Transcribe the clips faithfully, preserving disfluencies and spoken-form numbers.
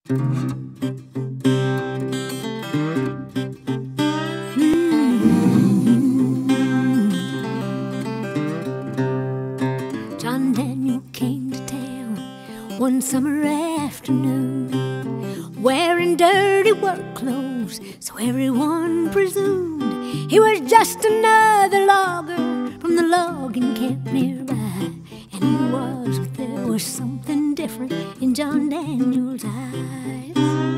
John Daniel came to town one summer afternoon, wearing dirty work clothes, so everyone presumed he was just another logger from the logging camp nearby. And he was, but there was something different in John Daniel's eyes.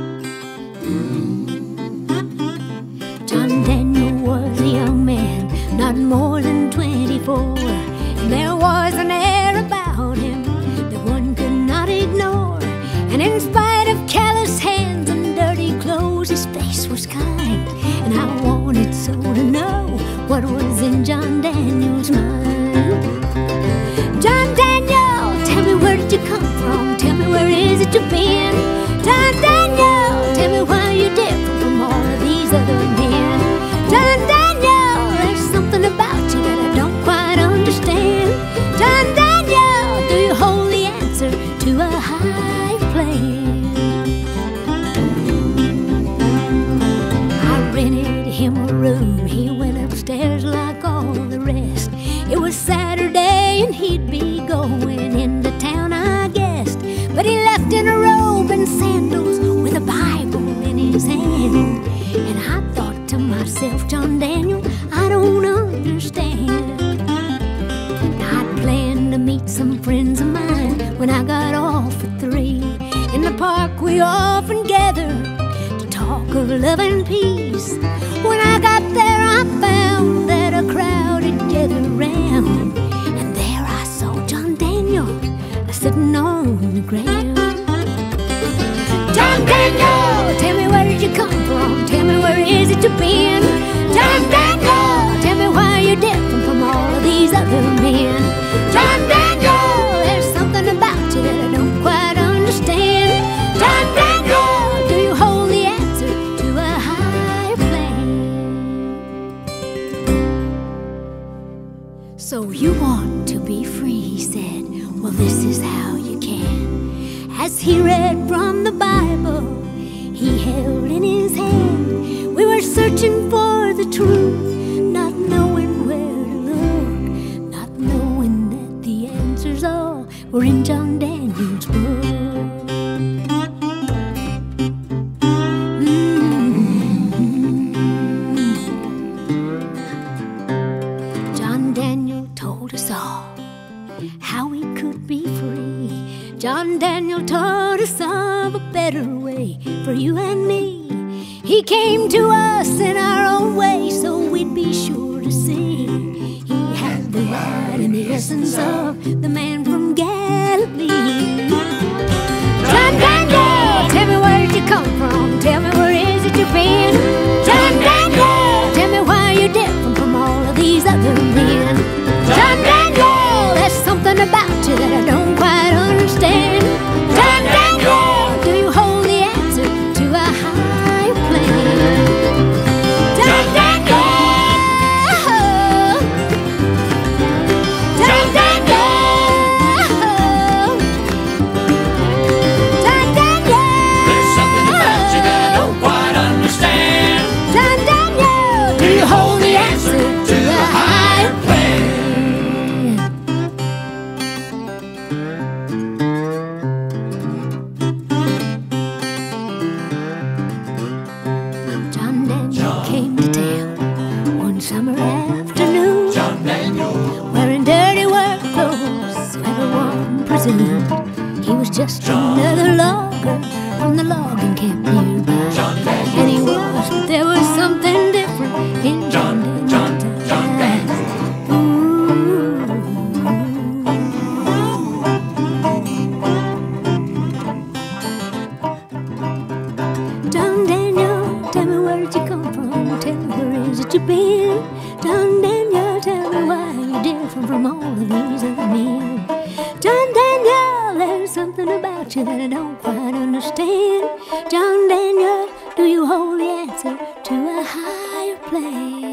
John Daniel was a young man, not more than twenty-four, and there was an air about him that one could not ignore. And in spite of callous hands and dirty clothes, his face was kind, and I wanted so to know what was in John Daniel's mind. John Daniel, tell me, where did you come from? Tell me, where is it you've been? John Daniel, tell me why you're different from all of these other men. John Daniel, there's something about you that I don't quite understand. John Daniel, do you hold the answer to a high plan? I rented him a room, he went upstairs like all the rest. It was Saturday and he'd be going into town, I guessed, but he left in a robe and sandals with a Bible in his hand. And I thought to myself, John Daniel, I don't understand. I'd planned to meet some friends of mine when I got off at three. In the park we often gathered to talk of love and peace. When I got there I found that a crowd had gathered round, and there I saw John Daniel sitting on the ground. John Daniel, tell me, where did you come from? Tell me, where is it you've been? John Daniel, tell me why you're different from all of these other men. John Daniel, there's something about you that I don't quite understand. John Daniel, do you hold the answer to a higher plan? So you want to be free, he said. Well, this is how you can. As he read from the Bible he held in his hand, we were searching for the truth, not knowing where to look, not knowing that the answers all were in John Daniel's book. Mm-hmm. John Daniel told us all how we could be free. John Daniel taught us of a better way for you and me. He came to us in our own way so we'd be sure to see. He had the light and the essence of the man from Galilee. John Daniel, tell me, where did you come from? Tell me, where is it you've been? John Daniel, tell me why you're different from all of these other men. John Daniel, there's something about you that I don't quite understand. John Daniel, do you hold the answer to a higher plan? John Daniel, John Daniel, John Daniel, there's something about you that I don't quite understand. John Daniel, do you hold the answer to a higher plan? John Daniel came to town one summer afternoon, John Daniel, wearing dirty work clothes, so everyone presumed he was just another logger from the logging camp nearby. John Daniel, And he was, but there was something different in John John, John, Daniel's John Daniel. John Daniel, tell me, where did you come from? Tell me, where is it you've been? John Daniel, tell me why you're different from all of these other men. John Daniel, there's something about you that I don't quite understand. John Daniel, do you hold the answer to a higher plan?